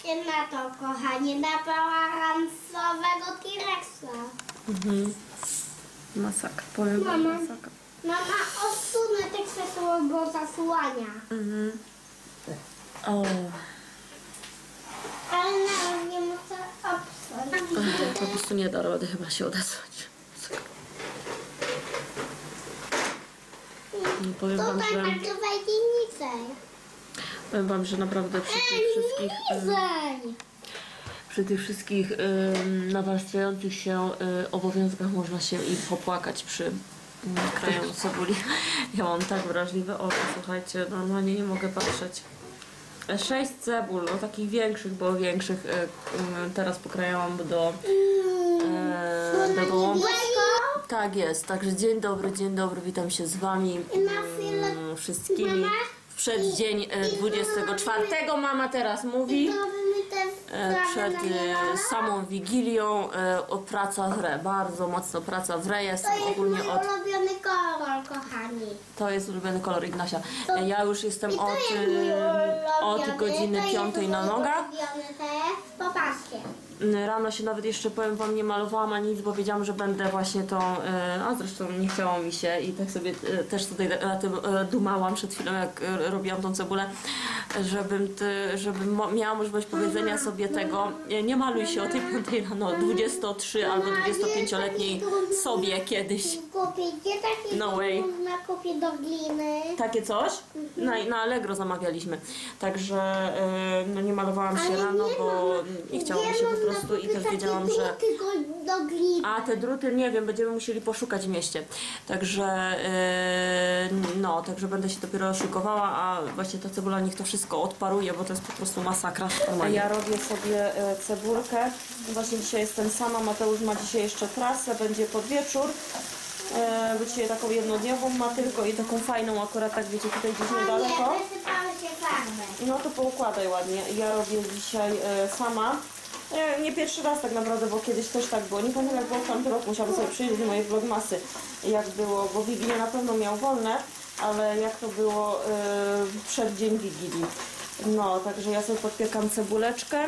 Patrzcie na to, kochanie, na balansowego T-Rexa. Masakra, powiem wam, masakra. Mama, odsunę te krzesło, bo zasłania. O, Ale nawet nie muszę obsunąć. po prostu nie da rady chyba się odezwać. No, powiem wam, Tutaj że... nagrywaj niżej. Powiem wam, że naprawdę przy tych wszystkich nawarstwiających się obowiązkach można się i popłakać przy krajaniu cebuli. Ja mam tak wrażliwe oczy, słuchajcie, normalnie nie mogę patrzeć. 6 cebul, no takich większych, bo większych teraz pokrajałam do gołąbka. Tak jest, także dzień dobry, witam się z wami wszystkimi. W przeddzień 24 mama teraz mówi. Przed samą Wigilią praca w re, bardzo mocno praca w re. Jestem ogólnie mój ulubiony kolor, kochani. To jest ulubiony kolor Ignasia. Ja już jestem od godziny 5 na nogach. Popatrzcie. Rano się nawet jeszcze, powiem wam, nie malowałam ani nic, bo wiedziałam, że będę właśnie tą, a zresztą nie chciało mi się i tak sobie też tutaj na tym dumałam przed chwilą, jak robiłam tą cebulę, żebym miała możliwość powiedzenia sobie tego, nie maluj się o tej 5 rano, 23 albo 25-letniej sobie kiedyś. No way. Na kupie do gliny. Takie coś? Na Allegro zamawialiśmy. Także no nie malowałam się rano, bo nie chciało mi się po prostu i też wiedziałam, że... A te druty, nie wiem, będziemy musieli poszukać w mieście. Także no, także będę się dopiero szykowała, a właśnie ta cebula niech to wszystko odparuje, bo to jest po prostu masakra. Ja robię sobie cebulkę. Właśnie dzisiaj jestem sama, Mateusz ma dzisiaj jeszcze trasę, będzie pod wieczór. Bo dzisiaj taką jednodniową ma tylko i taką fajną akurat, tak wiecie, tutaj gdzieś niedaleko. No to poukładaj ładnie. Ja robię dzisiaj sama. Nie pierwszy raz tak naprawdę, bo kiedyś też tak było. Nie pamiętam jak było w tamtym roku, musiałam sobie przyjrzeć moje vlogmasy, jak było, bo Wigilię na pewno miał wolne, ale jak to było przed dzień Wigilii. No, także ja sobie podpiekam cebuleczkę.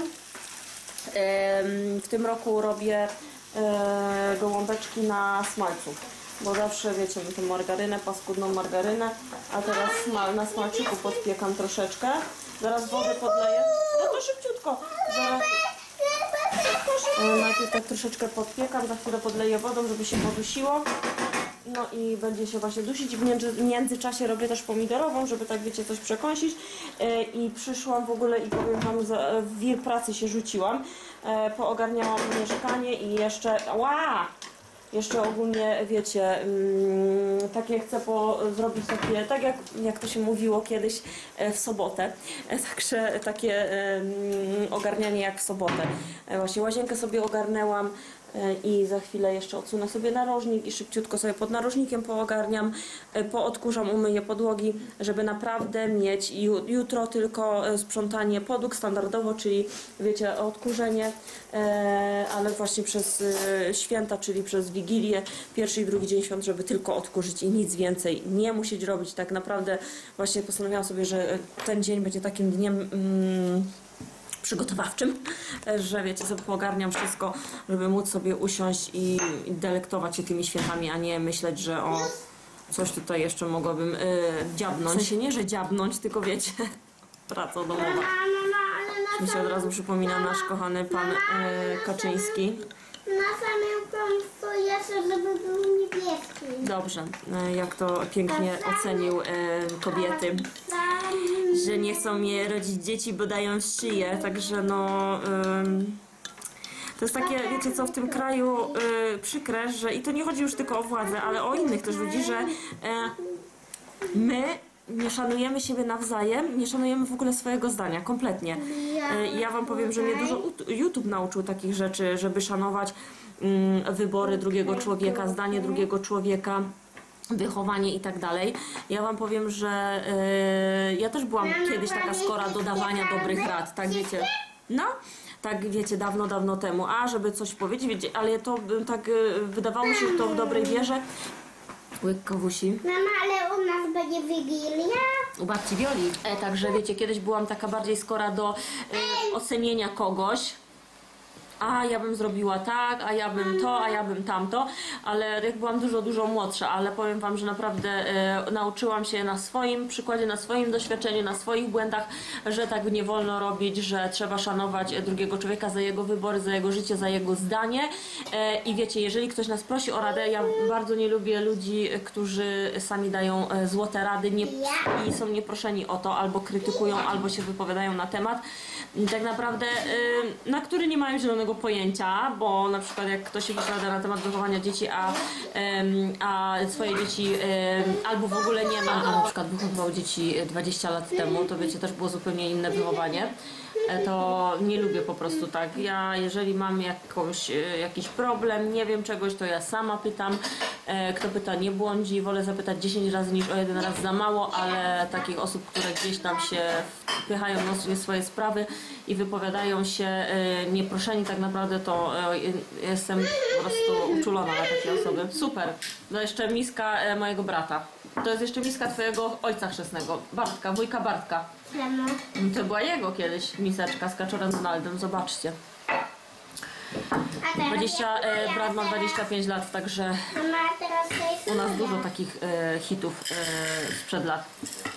W tym roku robię gołąbeczki na smalcu. Bo zawsze, wiecie, tę margarynę, paskudną margarynę, a teraz na smalczyku podpiekam troszeczkę. Zaraz wodę podleję. No to szybciutko. Zaraz... Najpierw tak troszeczkę podpiekam, za chwilę podleję wodą, żeby się podusiło. No i będzie się właśnie dusić. W międzyczasie robię też pomidorową, żeby tak, wiecie, coś przekąsić. I przyszłam w ogóle i powiem wam, w wir pracy się rzuciłam. Poogarniałam mieszkanie i jeszcze... Jeszcze ogólnie, wiecie, takie chcę zrobić takie, tak jak to się mówiło kiedyś, w sobotę. Także takie ogarnianie jak w sobotę. Właśnie łazienkę sobie ogarnęłam i za chwilę jeszcze odsunę sobie narożnik i szybciutko sobie pod narożnikiem poogarniam, poodkurzam, umyję podłogi, żeby naprawdę mieć jutro tylko sprzątanie podłóg standardowo, czyli wiecie, odkurzenie, ale właśnie przez święta, czyli przez Wigilię, pierwszy i drugi dzień świąt, żeby tylko odkurzyć i nic więcej nie musieć robić. Tak naprawdę właśnie postanowiłam sobie, że ten dzień będzie takim dniem przygotowawczym, że wiecie, sobie poogarniam wszystko, żeby móc sobie usiąść i delektować się tymi świętami, a nie myśleć, że o, coś tutaj jeszcze mogłabym dziabnąć. W sensie nie, że dziabnąć, tylko wiecie, praca domowa. Mi się od razu przypomina nasz kochany pan Kaczyński. Na samym końcu jeszcze, żeby był niebieski. Dobrze, jak to pięknie ocenił kobiety, że nie chcą je rodzić dzieci, bo dają w szyję, także no... To jest takie, wiecie co, w tym kraju przykre, że i to nie chodzi już tylko o władzę, ale o innych też ludzi, że my nie szanujemy siebie nawzajem, nie szanujemy w ogóle swojego zdania, kompletnie. Ja wam powiem, że mnie dużo YouTube nauczył takich rzeczy, żeby szanować wybory drugiego człowieka, zdanie drugiego człowieka, wychowanie i tak dalej. Ja wam powiem, że ja też byłam kiedyś taka skora do dawania dobrych rad, tak wiecie. No, tak wiecie, dawno temu, żeby coś powiedzieć, wiecie, ale to tak wydawało mi się, że to w dobrej wierze. Łyk kawusi. Mama, ale u nas będzie Wigilia. U babci Wioli. Także wiecie, kiedyś byłam taka bardziej skora do ocenienia kogoś. A ja bym zrobiła tak, a ja bym to, a ja bym tamto, ale jak byłam dużo młodsza, ale powiem wam, że naprawdę nauczyłam się na swoim przykładzie, na swoim doświadczeniu, na swoich błędach, że tak nie wolno robić, że trzeba szanować drugiego człowieka za jego wybory, za jego życie, za jego zdanie. I wiecie, jeżeli ktoś nas prosi o radę, ja bardzo nie lubię ludzi, którzy sami dają złote rady i są nieproszeni o to, albo krytykują, albo się wypowiadają na temat, tak naprawdę, na który nie mają zielonego pojęcia, bo na przykład jak ktoś się wypowiada na temat wychowania dzieci, a swoje dzieci albo w ogóle nie ma, a na przykład wychowywał dzieci 20 lat temu, to wiecie, też było zupełnie inne wychowanie. To nie lubię po prostu tak. Ja jeżeli mam jakiś problem, nie wiem czegoś, to ja sama pytam. Kto pyta, nie błądzi. Wolę zapytać 10 razy niż o 1 raz za mało, ale takich osób, które gdzieś tam się wpychają w swoje sprawy i wypowiadają się nieproszeni tak naprawdę, to jestem po prostu uczulona na takie osoby. Super. No jeszcze miska mojego brata. To jest jeszcze miska twojego ojca chrzestnego, Bartka, wujka Bartka. Czemu? To była jego kiedyś miseczka z Kaczorem Donaldem, zobaczcie. A teraz Brat ma 25 lat, także Mama, teraz to u nas jest dużo takich hitów sprzed lat.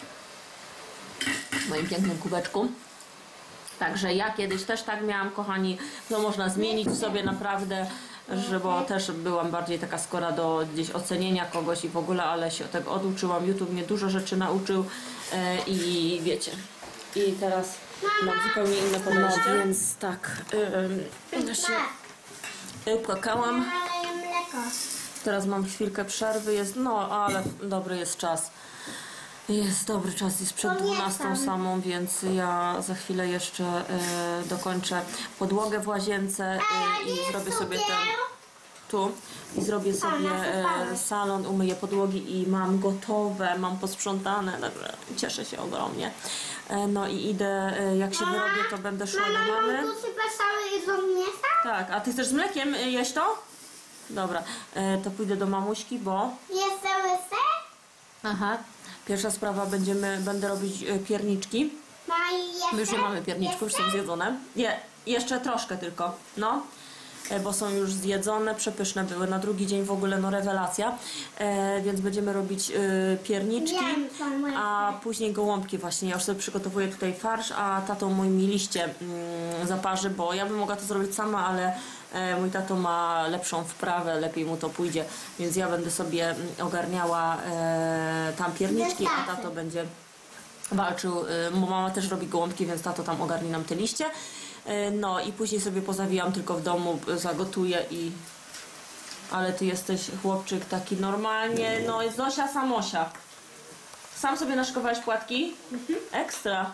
W moim pięknym kubeczku. Także ja kiedyś też tak miałam, kochani, to można zmienić w sobie naprawdę, bo też byłam bardziej taka skora do gdzieś ocenienia kogoś i w ogóle, ale się tego oduczyłam. YouTube mnie dużo rzeczy nauczył i wiecie. I teraz mam zupełnie inne podejście. No więc tak, ja się płakałam. ale mleko. Teraz mam chwilkę przerwy, ale dobry jest czas. Jest dobry czas, jest przed 12 samą, więc ja za chwilę jeszcze dokończę podłogę w łazience i zrobię sobie i zrobię sobie salon, umyję podłogi i mam gotowe, mam posprzątane, także cieszę się ogromnie. No i idę, jak się wyrobię, to będę szła do mamy. Tu sypasały jedzą mięsa? Tak, a ty chcesz z mlekiem jeść to? Dobra, to pójdę do mamuśki, bo... Jest cały ser? Aha. Pierwsza sprawa, będę robić pierniczki. My już nie mamy pierniczków, już są zjedzone. Nie, jeszcze troszkę tylko, no. Bo są już zjedzone, przepyszne były. Na drugi dzień w ogóle rewelacja. Więc będziemy robić pierniczki, a później gołąbki właśnie. Ja już sobie przygotowuję tutaj farsz, a tato mój mi liście zaparzy, bo ja bym mogła to zrobić sama, ale mój tato ma lepszą wprawę, lepiej mu to pójdzie, więc ja będę sobie ogarniała tam pierniczki, a tato będzie walczył, mama też robi gołąbki, więc tato tam ogarni nam te liście. No i później sobie pozawijam tylko w domu, zagotuję ale ty jesteś chłopczyk taki normalnie, no jest Zosia Samosia. Sam sobie naszykowałeś płatki? Ekstra.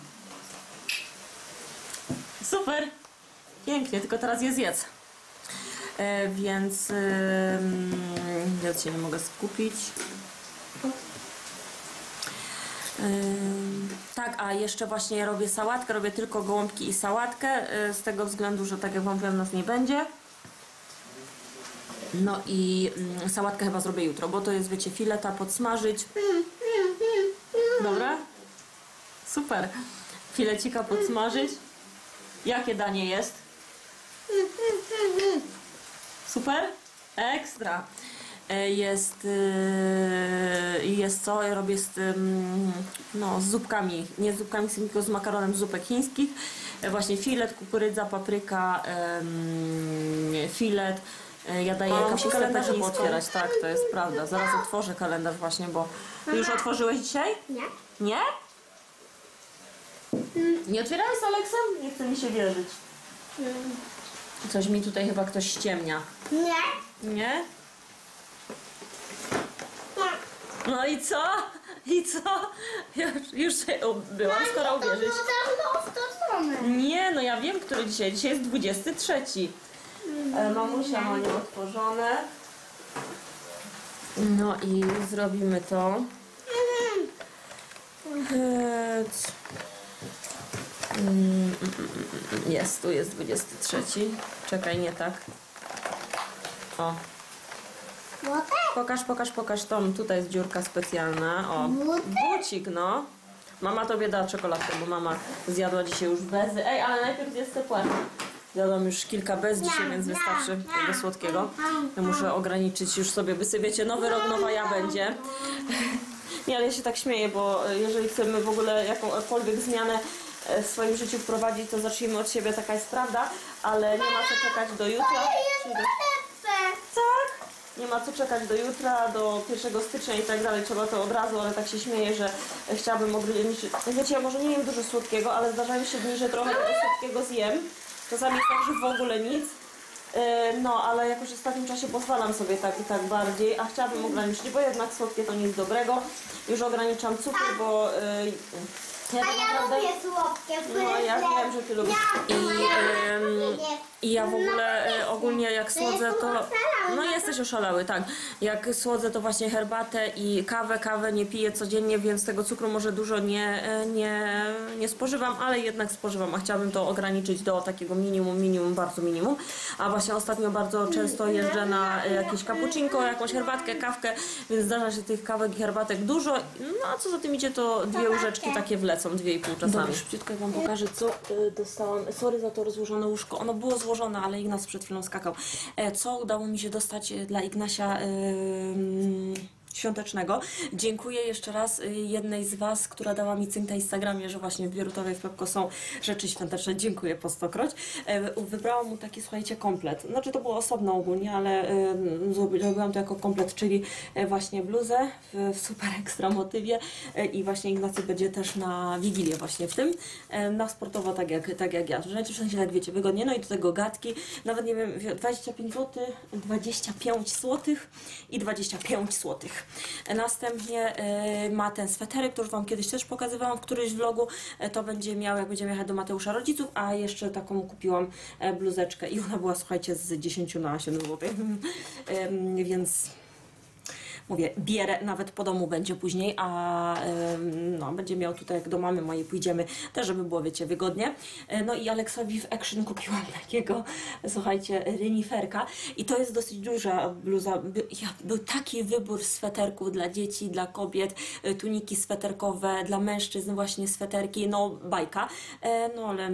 Super. Pięknie, tylko teraz je zjedz. Więc ja się nie mogę skupić. Tak, a jeszcze właśnie robię sałatkę, robię tylko gołąbki i sałatkę, z tego względu, że tak jak wam mówiłam, nas nie będzie. No i sałatkę chyba zrobię jutro, bo to jest, wiecie, fileta podsmażyć. Dobra? Super. Filecika podsmażyć. Jakie danie jest? Super? Ekstra. Jest co? Ja robię z zupkami, nie z zupkami, tylko z makaronem z zupek chińskich. Właśnie filet, kukurydza, papryka, filet. Ja daję kapustę pekińską. Otwierać, tak, to jest prawda. Zaraz otworzę kalendarz właśnie, bo... Już otworzyłeś dzisiaj? Nie. Nie? Nie otwierałeś z Aleksem? Nie chce mi się wierzyć. Coś mi tutaj chyba ktoś ściemnia. Nie. Nie? No i co? I co? Już byłam skoro uwierzyć. Nie, no ja wiem, który dzisiaj. Dzisiaj jest 23. Mamusia ma nieotworzone. No i zrobimy to. Jest, tu jest 23. Czekaj, nie tak. O. Złote? Pokaż Tom, tutaj jest dziurka specjalna. O, bucik, no. Mama tobie da czekoladkę, bo mama zjadła dzisiaj już bezy. Ej, ale najpierw zjedz te płatki. Zjadłam już kilka bez dzisiaj, więc wystarczy tego słodkiego. Ja muszę ograniczyć już sobie, by sobie wiecie, nowy rok, nowa ja będzie. Nie, ale ja się tak śmieję, bo jeżeli chcemy w ogóle jakąkolwiek zmianę w swoim życiu wprowadzić, to zacznijmy od siebie, taka jest prawda, ale nie ma co czekać do jutra. Tak? Nie ma co czekać do jutra, do 1 stycznia i tak dalej, trzeba to od razu, ale tak się śmieję, że chciałabym ograniczyć. Wiecie, ja może nie jem dużo słodkiego, ale zdarzają się dni, że trochę tego słodkiego zjem. Czasami jest tak, że w ogóle nic. No, ale jakoś w ostatnim czasie pozwalam sobie tak i tak bardziej, a chciałabym ograniczyć, bo jednak słodkie to nic dobrego. Już ograniczam cukier, bo ja tak naprawdę... lubię słodkie. No, ja wiem, że ty lubisz. I ja w ogóle ogólnie jak słodzę, to... No jesteś oszalały, tak. Jak słodzę, to właśnie herbatę i kawę nie piję codziennie, więc tego cukru może dużo nie spożywam, ale jednak spożywam, a chciałabym to ograniczyć do takiego minimum, bardzo minimum. A właśnie ostatnio bardzo często jeżdżę na jakieś cappuccinko, jakąś herbatkę, kawkę, więc zdarza się tych kawek i herbatek dużo. No a co za tym idzie, to 2 łyżeczki takie wlecą, 2,5 czasami. Dobra, szybciutko wam pokażę, co dostałam. Sorry za to rozłożone łóżko, ono było złożone, ale Ignac przed chwilą skakał. Co udało mi się dostać dla Ignasia świątecznego. Dziękuję jeszcze raz jednej z Was, która dała mi cynk na Instagramie, że właśnie w Bierutowej w Pepko są rzeczy świąteczne. Dziękuję po 100-kroć. Wybrałam mu taki, słuchajcie, komplet. Znaczy to było osobno ogólnie, ale zrobiłam to jako komplet, czyli właśnie bluzę w super ekstra motywie i właśnie Ignacy będzie też na Wigilię właśnie w tym. Na sportowo tak jak ja. Znaczy w sensie tak wiecie, wygodnie. No i do tego gadki. Nawet nie wiem, 25 zł, 25 zł i 25 zł. Następnie ma ten sweterek, który Wam kiedyś też pokazywałam w którymś vlogu. To będzie miał, jak będziemy jechać do Mateusza rodziców, a jeszcze taką kupiłam bluzeczkę i ona była, słuchajcie, z 10 na 8 zł. Więc... Mówię, bierę, nawet po domu będzie później, a no, będzie miał tutaj, jak do mamy mojej pójdziemy, też żeby było, wiecie, wygodnie. No i Aleksowi w Action kupiłam takiego, słuchajcie, reniferka i to jest dosyć duża bluza. Był taki wybór sweterków dla dzieci, dla kobiet, tuniki sweterkowe, dla mężczyzn właśnie sweterki, no bajka, no ale...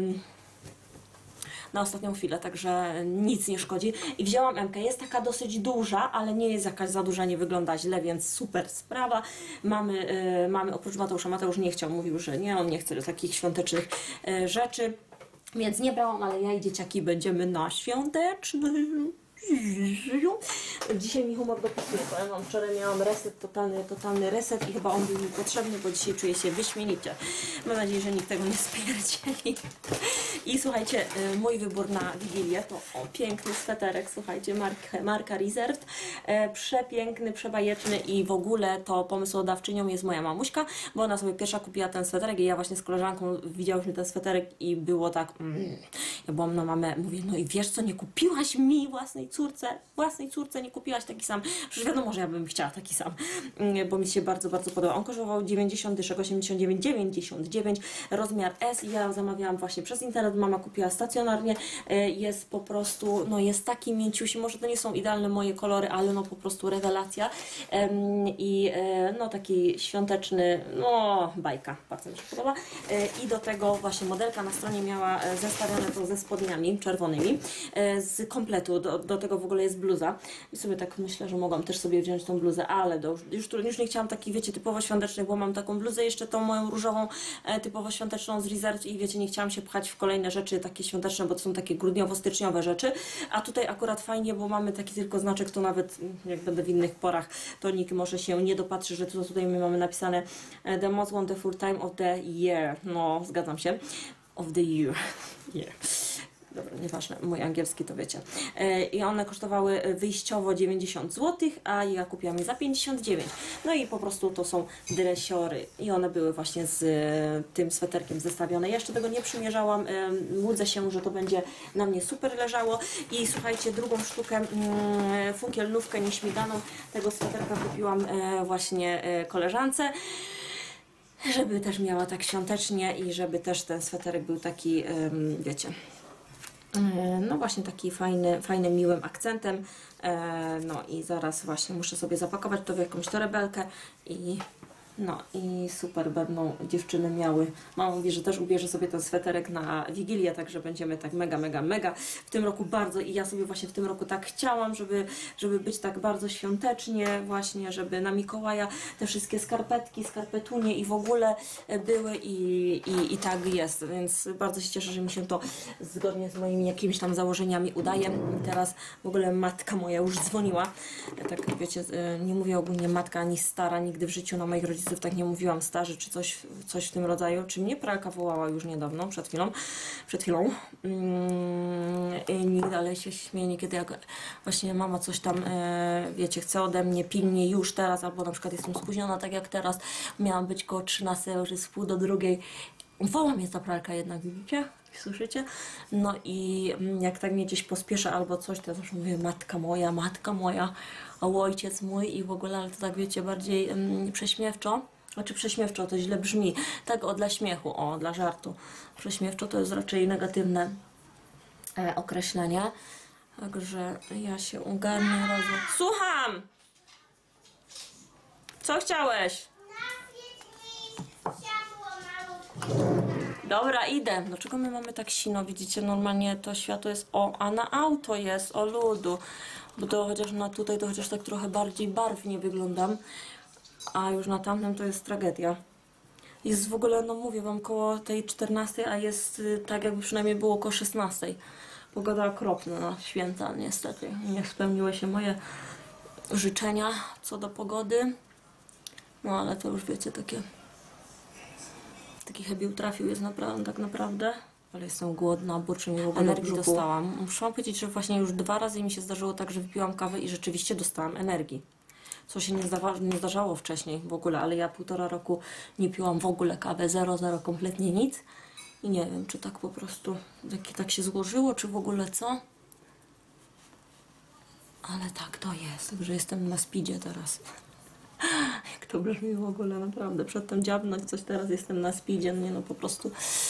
na ostatnią chwilę, także nic nie szkodzi. I wzięłam M-kę, jest taka dosyć duża, ale nie jest jakaś za duża, nie wygląda źle, więc super sprawa. Mamy oprócz Mateusza, Mateusz nie chciał, mówił, że nie, on nie chce takich świątecznych rzeczy, więc nie brałam, ale ja i dzieciaki będziemy na świątecznym. Dzisiaj mi humor dopisuje, powiem Wam, wczoraj miałam reset, totalny reset i chyba on był mi potrzebny, bo dzisiaj czuję się wyśmienicie. Mam nadzieję, że nikt tego nie spierdzieli. I słuchajcie, mój wybór na Wigilię to piękny sweterek, słuchajcie, marka Reserved. Przepiękny, przebajeczny i w ogóle to pomysłodawczynią jest moja mamuśka, bo ona sobie pierwsza kupiła ten sweterek i ja właśnie z koleżanką widziałyśmy ten sweterek i było tak, ja byłam na mamę, mówię, no i wiesz co, nie kupiłaś mi własnej córce nie kupiłaś taki sam. Przecież wiadomo, że ja bym chciała taki sam, bo mi się bardzo, bardzo podoba. On kosztował 90, dyszek, 99, rozmiar S i ja zamawiałam właśnie przez internet, mama kupiła stacjonarnie. Jest po prostu, no jest taki mięciusi, może to nie są idealne moje kolory, ale no po prostu rewelacja. I no taki świąteczny, no bajka, bardzo mi się podoba. I do tego właśnie modelka na stronie miała zestawione to ze spodniami czerwonymi, z kompletu, do tego w ogóle jest bluza. I sobie tak myślę, że mogłam też sobie wziąć tą bluzę, ale już nie chciałam takich, wiecie, typowo świątecznych, bo mam taką bluzę, jeszcze tą moją różową, typowo świąteczną z Reserved i wiecie, nie chciałam się pchać w kolejne rzeczy takie świąteczne, bo to są takie grudniowo-styczniowe rzeczy, a tutaj akurat fajnie, bo mamy taki tylko znaczek, to nawet jak będę w innych porach, to nikt może się nie dopatrzy, że tutaj my mamy napisane the most wonderful time of the year. No, zgadzam się. Of the year. Yeah. Dobra, nieważne, mój angielski to wiecie. I one kosztowały wyjściowo 90 zł, a ja kupiłam je za 59. No i po prostu to są dresiory. I one były właśnie z tym sweterkiem zestawione. Ja jeszcze tego nie przymierzałam. Łudzę się, że to będzie na mnie super leżało. I słuchajcie, drugą sztukę, funkielnówkę nieśmiganą tego sweterka kupiłam właśnie koleżance, żeby też miała tak świątecznie i żeby też ten sweterek był taki, wiecie, No właśnie taki fajny, miłym akcentem. No i zaraz właśnie muszę sobie zapakować to w jakąś torebelkę i no i super będą dziewczyny miały. Mama mówi, że też ubierze sobie ten sweterek na Wigilię, także będziemy tak mega w tym roku bardzo i ja sobie właśnie w tym roku tak chciałam, żeby być tak bardzo świątecznie właśnie, żeby na Mikołaja te wszystkie skarpetki, skarpetunie i w ogóle były i tak jest, więc bardzo się cieszę, że mi się to zgodnie z moimi jakimiś tam założeniami udaje. I teraz w ogóle matka moja już dzwoniła, tak wiecie, nie mówię ogólnie matka ani stara, nigdy w życiu na moich rodziców tak nie mówiłam, starzy czy coś w tym rodzaju. Czy mnie pralka wołała już niedawno, przed chwilą. I nigdy, ale się śmieję niekiedy, jak właśnie mama coś tam, wiecie, chce ode mnie pilnie już teraz, albo na przykład jestem spóźniona, tak jak teraz, miałam być koło 13, już jest 1:30. Woła mnie ta pralka jednak, widzicie? Słyszycie? No i jak tak mnie gdzieś pospieszę albo coś, to ja zawsze mówię matka moja, a ojciec mój i w ogóle, ale to tak wiecie, bardziej prześmiewczo. Znaczy prześmiewczo to źle brzmi. Tak dla śmiechu, dla żartu. Prześmiewczo to jest raczej negatywne określenie. Także ja się ogarnę razem. Słucham! Co chciałeś? Dobra, idę. Dlaczego my mamy tak sino? Widzicie, normalnie to światło jest a na auto jest, o ludu. Bo to chociaż tutaj to chociaż tak trochę bardziej barwnie wyglądam. A już na tamtym to jest tragedia. Jest w ogóle, no mówię wam, koło tej 14, a jest tak jakby przynajmniej było koło 16. Pogoda okropna na święta, niestety. Nie spełniły się moje życzenia co do pogody. No ale to już wiecie, taki chybił trafił jest tak naprawdę. Ale jestem głodna, burczy mi w ogóle energii dostałam. Muszę wam powiedzieć, że właśnie już 2 razy mi się zdarzyło tak, że wypiłam kawę i rzeczywiście dostałam energii. Co się nie zdarzało wcześniej w ogóle, ale ja 1,5 roku nie piłam w ogóle kawy, zero, kompletnie nic. I nie wiem, czy tak po prostu tak się złożyło, czy w ogóle co. Ale tak to jest, także jestem na speedzie teraz. Jak to brzmi w ogóle, naprawdę. Przedtem dziabnąć coś, teraz jestem na speedzie, no po prostu.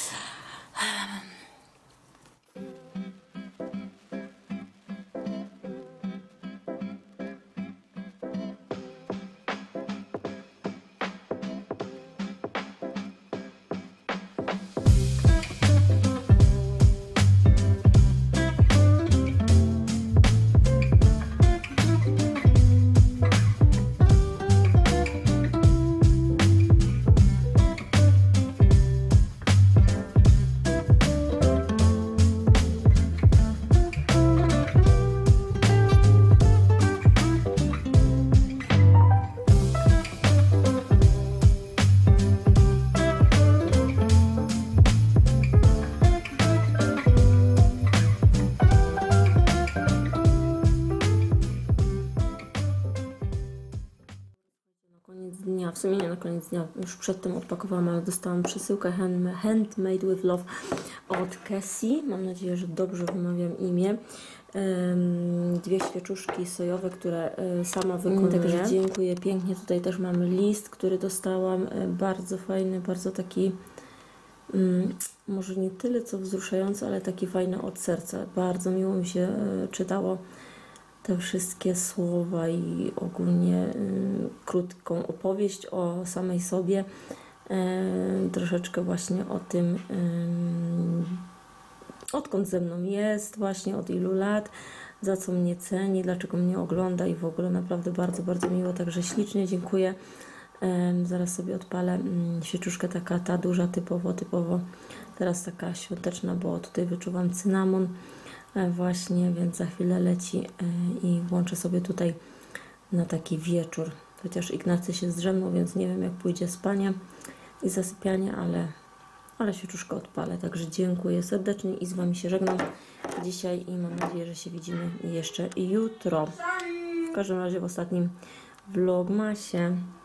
W sumie nie na koniec dnia, już przedtem odpakowałam, ale dostałam przesyłkę Handmade with Love od Cassie. Mam nadzieję, że dobrze wymawiam imię. 2 świeczuszki sojowe, które sama wykonuję. Także dziękuję pięknie. Tutaj też mam list, który dostałam. Bardzo fajny, bardzo taki może nie tyle co wzruszający, ale taki fajny od serca. Bardzo miło mi się czytało te wszystkie słowa i ogólnie krótką opowieść o samej sobie, troszeczkę właśnie o tym, odkąd ze mną jest, właśnie od ilu lat, za co mnie ceni, dlaczego mnie ogląda i w ogóle naprawdę bardzo miło, także ślicznie dziękuję. Zaraz sobie odpalę świeczuszkę, ta duża, typowo, teraz taka świąteczna, bo tutaj wyczuwam cynamon. Właśnie, więc za chwilę leci i włączę sobie tutaj na taki wieczór. Chociaż Ignacy się zdrzemnął, więc nie wiem jak pójdzie spanie i zasypianie, ale świeczuszkę odpalę. Także dziękuję serdecznie i z Wami się żegnam dzisiaj i mam nadzieję, że się widzimy jeszcze jutro. W każdym razie w ostatnim vlogmasie.